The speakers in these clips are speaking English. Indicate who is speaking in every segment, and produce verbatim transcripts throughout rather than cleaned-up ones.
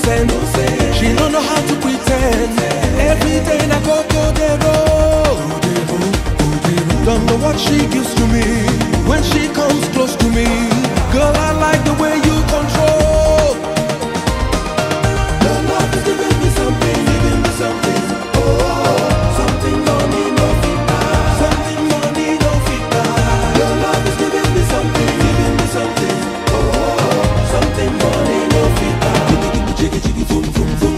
Speaker 1: sense. She don't know how to pretend. Every day I go go the road. Don't know what she gives to me when she comes close to me. Girl, I like the way you control. Your love is giving me something, giving me something. Oh, something money no fit buy. Something money no fit buy. Your love is giving me something, giving me something. Oh, something money no fit buy. Jiggy jiggy boom boom boom.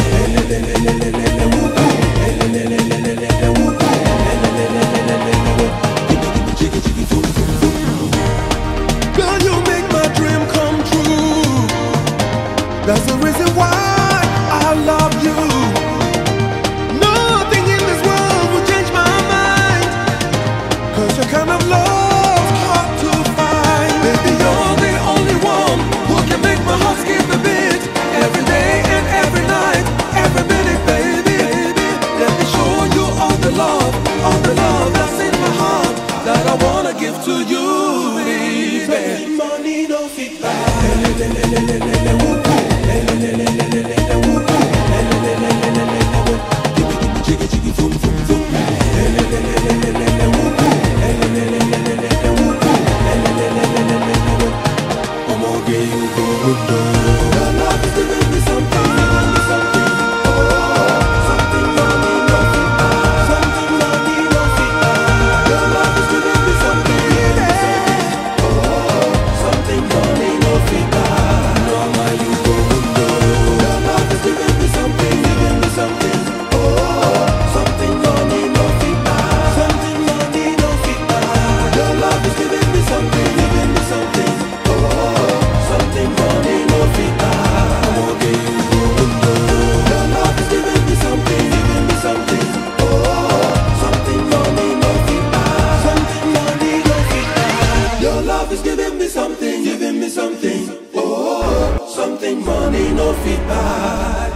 Speaker 1: Girl, you make my dream come true. That's the reason why I love you. Nothing in this world will change my mind, 'cause your kind of love's hard to find. Baby, you're the only one who can make my heart skip a beat. Every day and every night, every minute, baby, baby. Let me show you all the love, all the love that's in my heart, that I wanna give to you, baby. Money no fit buy. Jiggy jiggy boom boom boom. I'm gonna get you good. Your love is giving me something, giving me something. Oh, something money no fit buy. Something money no fit buy. Your love is giving me something, giving me something. Oh, something money no fit buy. No man you go under. Your love is giving me something, giving me something. Oh, something money no fit buy. Something money no fit buy. Your love is giving me something, giving me something. Oh, something money no fit buy. I'm gonna get you under. Your love is giving me something, giving me something. Oh, something money no fit buy. Something money no fit buy. Your love is giving me something, giving me something. Oh, something money no fit buy.